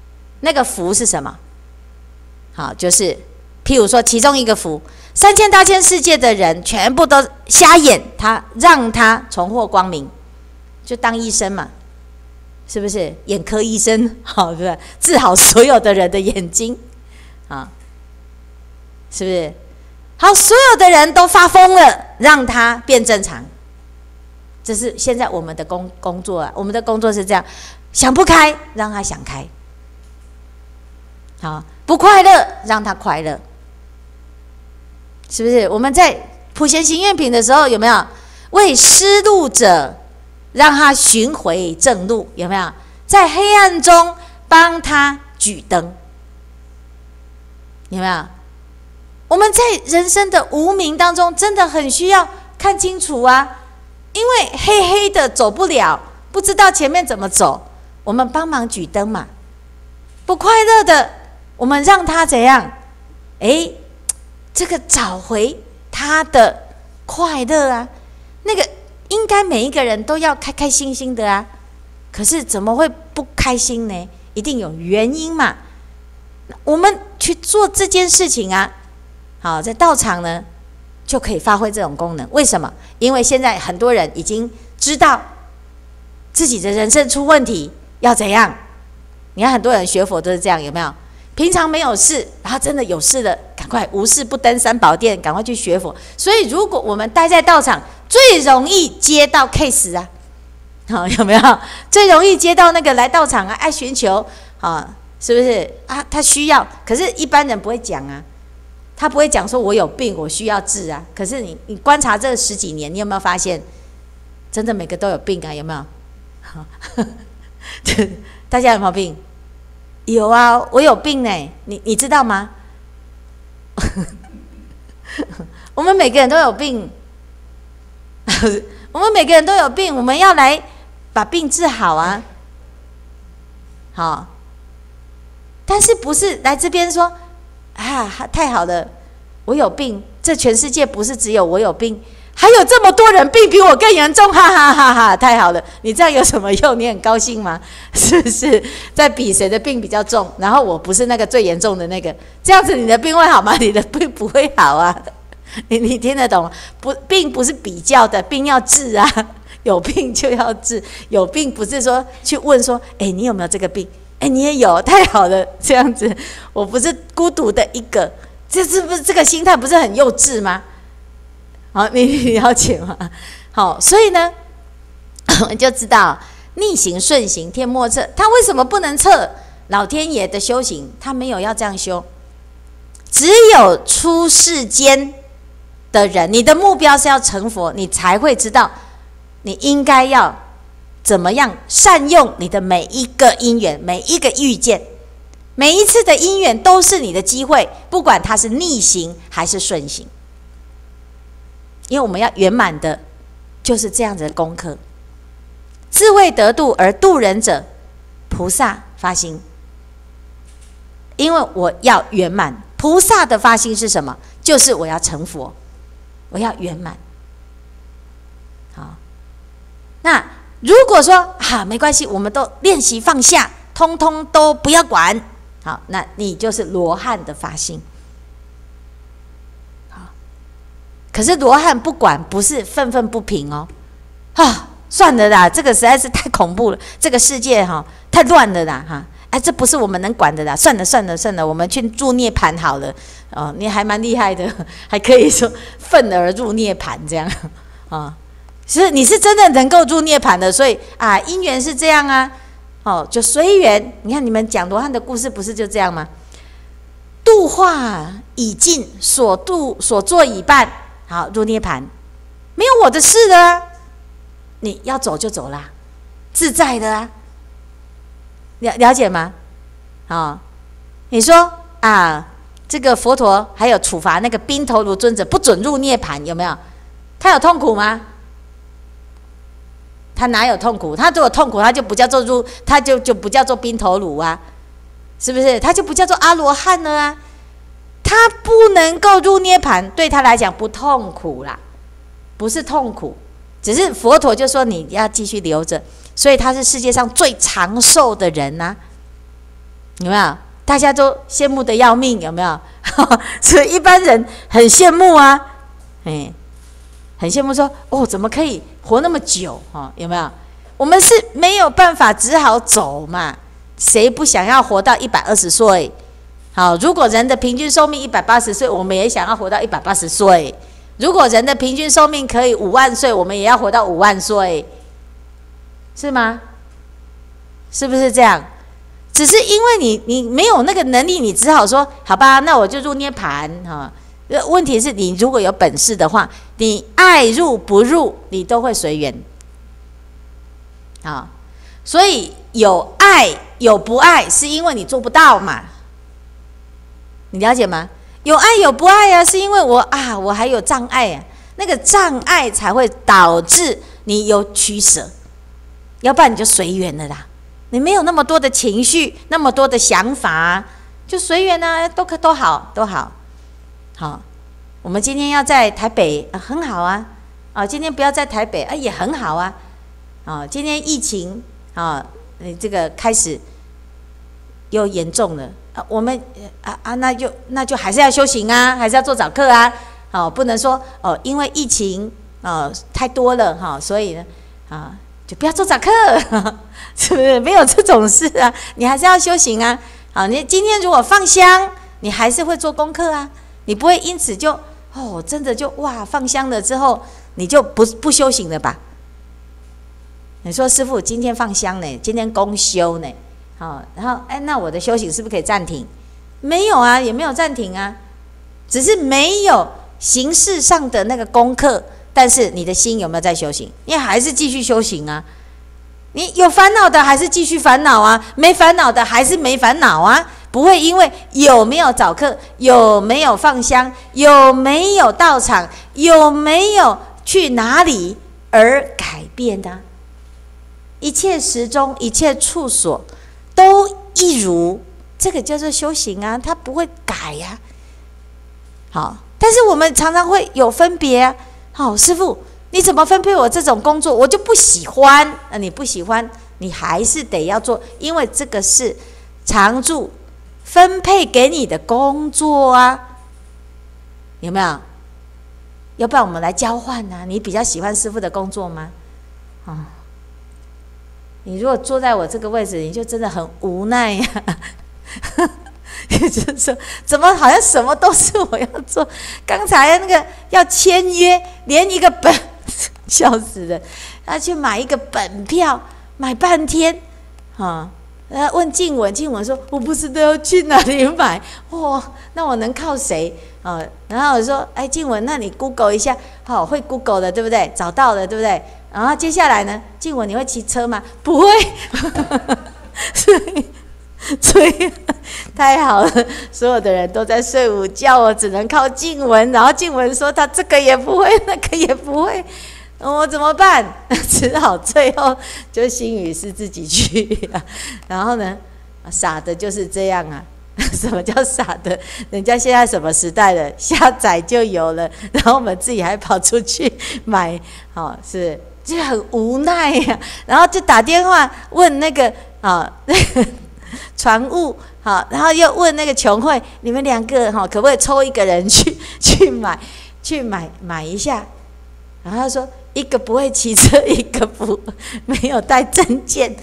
那个福是什么？好，就是譬如说其中一个福，3000大千世界的人全部都瞎眼，他让他重获光明，就当医生嘛，是不是？眼科医生，好，对不对？治好所有的人的眼睛，啊，是不是？好，所有的人都发疯了，让他变正常。这是现在我们的工作啊，我们的工作是这样，想不开让他想开，好，不快乐让他快乐，是不是？我们在普贤行愿品的时候有没有为失路者让他寻回正路？有没有在黑暗中帮他举灯？有没有？我们在人生的无明当中，真的很需要看清楚啊！因为黑黑的走不了，不知道前面怎么走，我们帮忙举灯嘛。不快乐的，我们让他怎样？这个找回他的快乐啊！那个应该每一个人都要开开心心的啊，可是怎么会不开心呢？一定有原因嘛。我们去做这件事情啊，好，在道场呢就可以发挥这种功能。为什么？因为现在很多人已经知道自己的人生出问题要怎样。你看很多人学佛都是这样，有没有？平常没有事，然后真的有事了，赶快无事不登三宝殿，赶快去学佛。所以如果我们待在道场，最容易接到 case 啊，好，有没有？最容易接到那个来道场啊，爱寻求啊，是不是啊？他需要，可是一般人不会讲啊。他不会讲说我有病，我需要治啊。可是你观察这10几年，你有没有发现，真的每个都有病啊？有没有？大家有没有病？有啊，我有病呢。你知道吗？我们每个人都有病，我们每个人都有病，我们要来把病治好啊。好，但是不是来这边说啊，太好了，我有病，这全世界不是只有我有病，还有这么多人病比我更严重，哈哈哈哈！太好了，你这样有什么用？你很高兴吗？是不是在比谁的病比较重？然后我不是那个最严重的那个，这样子你的病会好吗？你的病不会好啊！你听得懂吗？病不是比较的，病要治啊，有病就要治，有病不是说去问说，你有没有这个病？你也有，太好了，这样子，我不是孤独的一个，这不是这个心态不是很幼稚吗？好，你了解吗？好，所以呢，我们就知道逆行顺行天莫测，他为什么不能测？老天爷的修行，他没有要这样修，只有出世间的人，你的目标是要成佛，你才会知道你应该要怎么样善用你的每一个因缘，每一个遇见，每一次的因缘都是你的机会，不管它是逆行还是顺行，因为我们要圆满的就是这样子的功课。自为得度而度人者，菩萨发心，因为我要圆满。菩萨的发心是什么？就是我要成佛，我要圆满。好，那如果说没关系，我们都练习放下，通通都不要管，好，那你就是罗汉的发心。好，可是罗汉不管，不是愤愤不平哦，算了啦，这个实在是太恐怖了，这个世界太乱了啦这不是我们能管的啦，算了，我们去入涅槃好了。你还蛮厉害的，还可以说愤而入涅槃这样是你是真的能够入涅槃的，所以因缘是这样啊，就随缘。你看你们讲罗汉的故事不是就这样吗？度化已尽，所做已办，好，入涅槃，没有我的事的啊，你要走就走啦，自在的啊，了解吗？你说这个佛陀还有处罚那个宾头卢尊者不准入涅槃，有没有？他有痛苦吗？他哪有痛苦？他如果痛苦，他就不叫做他就不叫做宾头卢啊，是不是？他就不叫做阿罗汉了啊。他不能够入涅槃，对他来讲不痛苦啦，不是痛苦，只是佛陀就说你要继续留着，所以他是世界上最长寿的人啊。 有没有？大家都羡慕的要命，有没有？所以一般人很羡慕啊，很羡慕说哦，怎么可以活那么久？有没有？我们是没有办法，只好走嘛。谁不想要活到120岁？好，如果人的平均寿命180岁，我们也想要活到180岁。如果人的平均寿命可以5万岁，我们也要活到5万岁，是吗？是不是这样？只是因为你没有那个能力，你只好说好吧，那我就入涅盘哈。问题是你如果有本事的话，你爱入不入，你都会随缘。所以有爱有不爱，是因为你做不到嘛？你了解吗？有爱有不爱啊，是因为我还有障碍啊，那个障碍才会导致你有取舍，要不然你就随缘了啦。你没有那么多的情绪，那么多的想法，就随缘啊，都好，都好。好，我们今天要在台北，很好啊。今天不要在台北，也很好啊。今天疫情这个开始又严重了，我们那就还是要修行啊，还是要做早课啊。不能说因为疫情太多了所以呢就不要做早课，是不是？没有这种事啊，你还是要修行啊。你今天如果放香，你还是会做功课啊，你不会因此就真的就放香了之后你就不修行了吧？你说师父今天放香呢，今天公休呢，然后那我的修行是不是可以暂停？没有啊，也没有暂停啊，只是没有形式上的那个功课。但是你的心有没有在修行？你还是继续修行啊。你有烦恼的还是继续烦恼啊，没烦恼的还是没烦恼啊。不会因为有没有早课，有没有放香，有没有到场，有没有去哪里而改变的。一切时中，一切处所都一如，这个叫做修行啊，它不会改呀。好，但是我们常常会有分别啊。师父，你怎么分配我这种工作？我就不喜欢。你不喜欢，你还是得要做，因为这个是常住分配给你的工作啊，有没有？要不然我们来交换啊。你比较喜欢师父的工作吗？你如果坐在我这个位置，你就真的很无奈呀。也就是说，怎么好像什么都是我要做？刚才那个要签约，连一个笑死人，要去买一个本票，买半天问静文，静文说：“我不知道要去哪里买。”那我能靠谁？然后我说：“静文，那你 Google 一下，会 Google 的，对不对？找到了，对不对？然后接下来呢，静文，你会骑车吗？不会。”所以太好了，所有的人都在睡午觉，我只能靠静文。然后静文说他这个也不会，那个也不会，我怎么办？只好最后就心语是自己去然后呢，傻的就是这样啊。什么叫傻的？人家现在什么时代了，下载就有了，然后我们自己还跑出去买，是就很无奈呀。然后就打电话问那个船务，然后又问那个琼慧，你们两个可不可以抽一个人去买一下？然后他说一个不会骑车，一个没有带证件，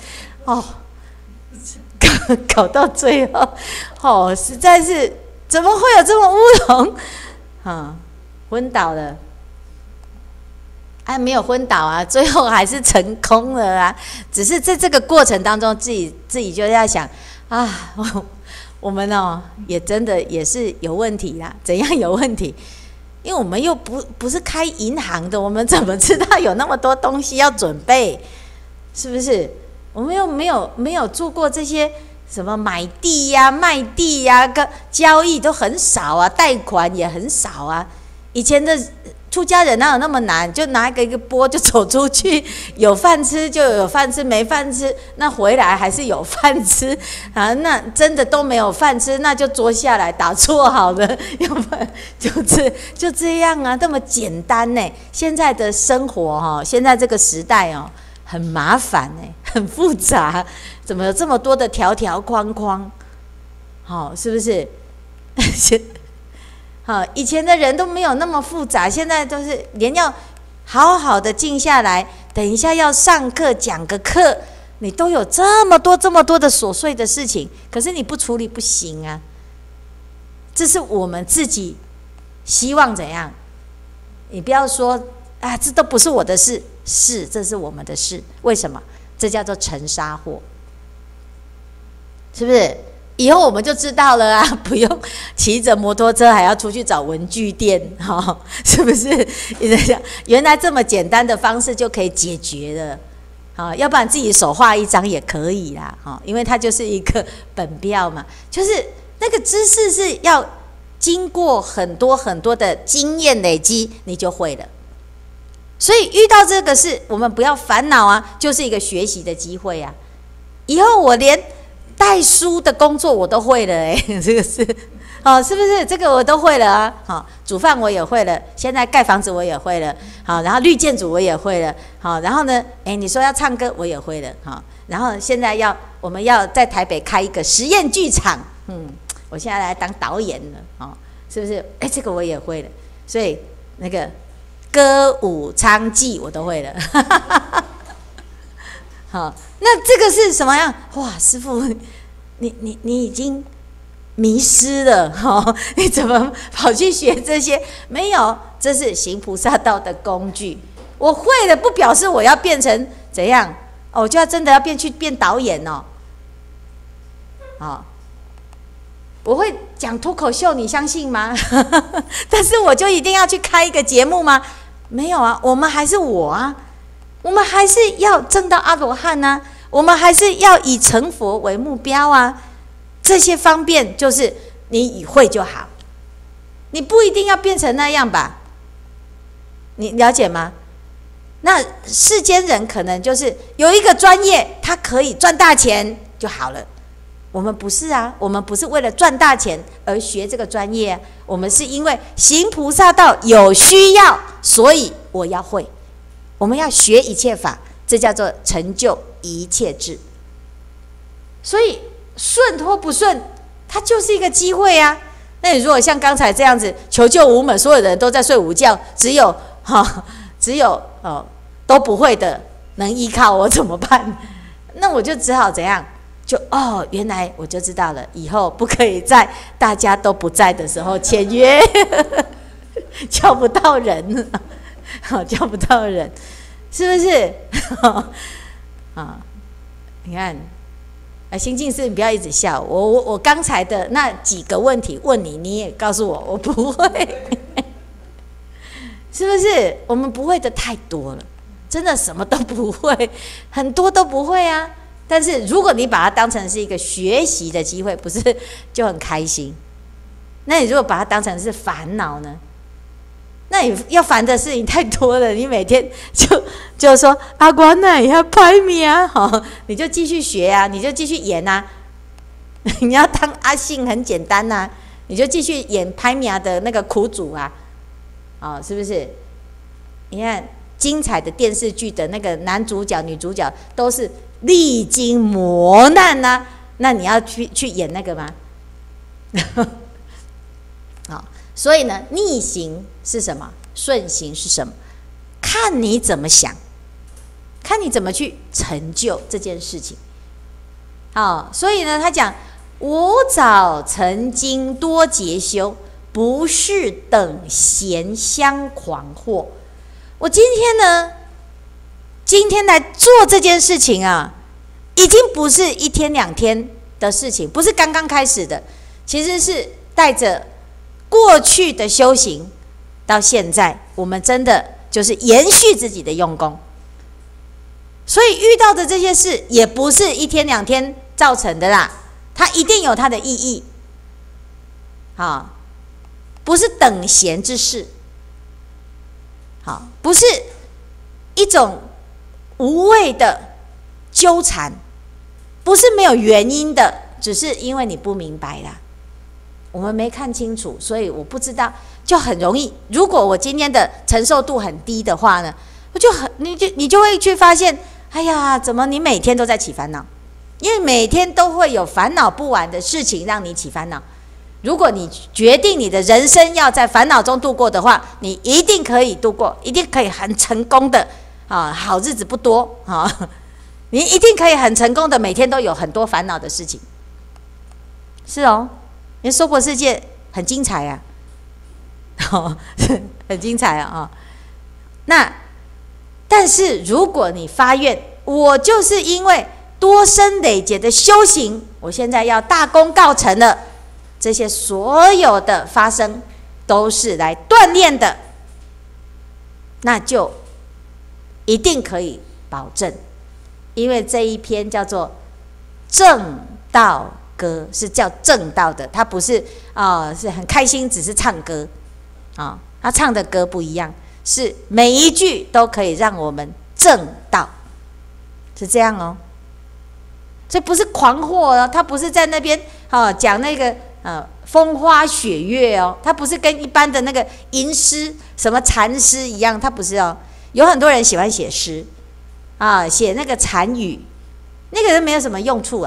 搞到最后，实在是怎么会有这么乌龙？昏倒了。没有昏倒啊，最后还是成功了啊！只是在这个过程当中，自己就要想我们也真的也是有问题啦。怎样有问题？因为我们又不是开银行的，我们怎么知道有那么多东西要准备？是不是？我们又没有做过这些什么买地呀、卖地呀，交易都很少啊，贷款也很少啊。以前的出家人哪有那么难？就拿一个钵就走出去，有饭吃就有饭吃，没饭吃那回来还是有饭吃那真的都没有饭吃，那就坐下来打坐好了，要不然就这样啊，这么简单呢。现在的生活现在这个时代很麻烦很复杂，怎么有这么多的条条框框？ 好，是不是？好，以前的人都没有那么复杂，现在都是连要好好的静下来，等一下要上课讲个课，你都有这么多的琐碎的事情，可是你不处理不行啊。这是我们自己希望怎样？你不要说啊，这都不是我的事，是，这是我们的事。为什么？这叫做尘沙货，是不是？以后我们就知道了啊，不用骑着摩托车还要出去找文具店，是不是？原来这么简单的方式就可以解决了，要不然自己手画一张也可以啦，因为它就是一个本标嘛，就是那个知识是要经过很多的经验累积，你就会了。所以遇到这个事，我们不要烦恼啊，就是一个学习的机会啊。以后我连带书的工作我都会了，这个是是不是？这个我都会了啊。煮饭我也会了，现在盖房子我也会了，然后绿建筑我也会了，然后呢，你说要唱歌我也会了，然后现在我们要在台北开一个实验剧场，我现在来当导演了，是不是？这个我也会了，所以那个歌舞娼妓我都会了。好，那这个是什么样？哇，师父，你已经迷失了，你怎么跑去学这些？没有，这是行菩萨道的工具。我会了，不表示我要变成怎样，我就要真的要变导演哦。我会讲脱口秀，你相信吗？但是我就一定要去开一个节目吗？没有啊，我们还是我啊。我们还是要证到阿罗汉啊，我们还是要以成佛为目标啊。这些方便就是你以会就好，你不一定要变成那样吧？你了解吗？那世间人可能就是有一个专业，他可以赚大钱就好了。我们不是啊，我们不是为了赚大钱而学这个专业啊，我们是因为行菩萨道有需要，所以我要会。我们要学一切法，这叫做成就一切智。所以顺或不顺，它就是一个机会啊。那你如果像刚才这样子求救无门，所有人都在睡午觉，只有都不会的能依靠我怎么办？那我就只好怎样？就原来我就知道了，以后不可以在大家都不在的时候签约，叫不到人。叫不到人，是不是？你看，心境是你不要一直笑。我刚才的那几个问题问你，你也告诉我，我不会，是不是？我们不会的太多了，真的什么都不会，很多都不会啊。但是如果你把它当成是一个学习的机会，不是就很开心？那你如果把它当成是烦恼呢？那你要烦的事情太多了，你每天就说阿官奶要拍米啊，你就继续学啊，你就继续演啊。你要当阿信很简单啊，你就继续演拍米的那个苦主啊，是不是？你看精彩的电视剧的那个男主角、女主角都是历经磨难啊，那你要去演那个吗？所以呢，逆行是什么？顺行是什么？看你怎么想，看你怎么去成就这件事情。所以呢，他讲我早曾经多劫修，不是等闲相狂惑。我今天来做这件事情啊，已经不是一天两天的事情，不是刚刚开始的，其实是带着过去的修行到现在，我们真的就是延续自己的用功，所以遇到的这些事也不是一天两天造成的啦，它一定有它的意义，不是等闲之事，不是一种无谓的纠缠，不是没有原因的，只是因为你不明白啦。我们没看清楚，所以我不知道，就很容易。如果我今天的承受度很低的话呢，你就会去发现，哎呀，怎么你每天都在起烦恼？ 因为每天都会有烦恼不完的事情让你起烦恼。如果你决定你的人生要在烦恼中度过的话，你一定可以度过，一定可以很成功的啊！好日子不多啊，你一定可以很成功的，每天都有很多烦恼的事情。是哦，因为娑婆世界很精彩啊，很精彩啊！那但是如果你发愿，我就是因为多生累劫的修行，我现在要大功告成了。这些所有的发生都是来锻炼的，那就一定可以保证。因为这一篇叫做正道歌，是叫正道的，它不是是很开心只是唱歌他唱的歌不一样，是每一句都可以让我们正道，是这样哦。这不是狂惑哦，他不是在那边讲那个风花雪月哦，他不是跟一般的那个吟诗什么禅诗一样，他不是哦。有很多人喜欢写诗写那个禅语，那个人没有什么用处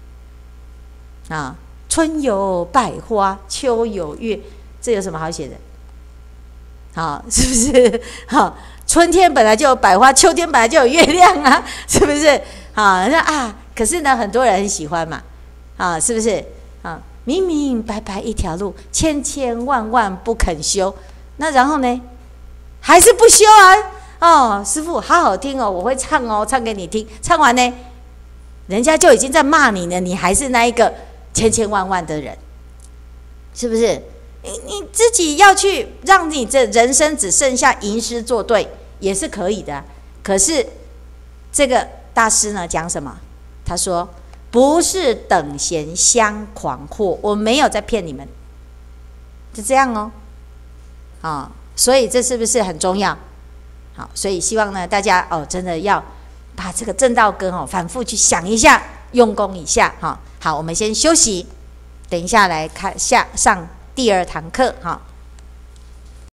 春有百花，秋有月，这有什么好写的？是不是？春天本来就有百花，秋天本来就有月亮啊，是不是？可是呢，很多人很喜欢嘛，是不是？明明白白一条路，千千万万不肯修，那然后呢，还是不修师父好好听哦，我会唱哦，唱给你听。唱完呢，人家就已经在骂你了，你还是那一个千千万万的人，是不是？你自己要去让你这人生只剩下吟诗作对，也是可以的。可是这个大师呢讲什么？他说不是等闲相狂惑，我没有在骗你们，就这样哦。所以这是不是很重要？好，所以希望呢大家真的要把这个正道歌反复去想一下，用功一下好，我们先休息，等一下来上第二堂课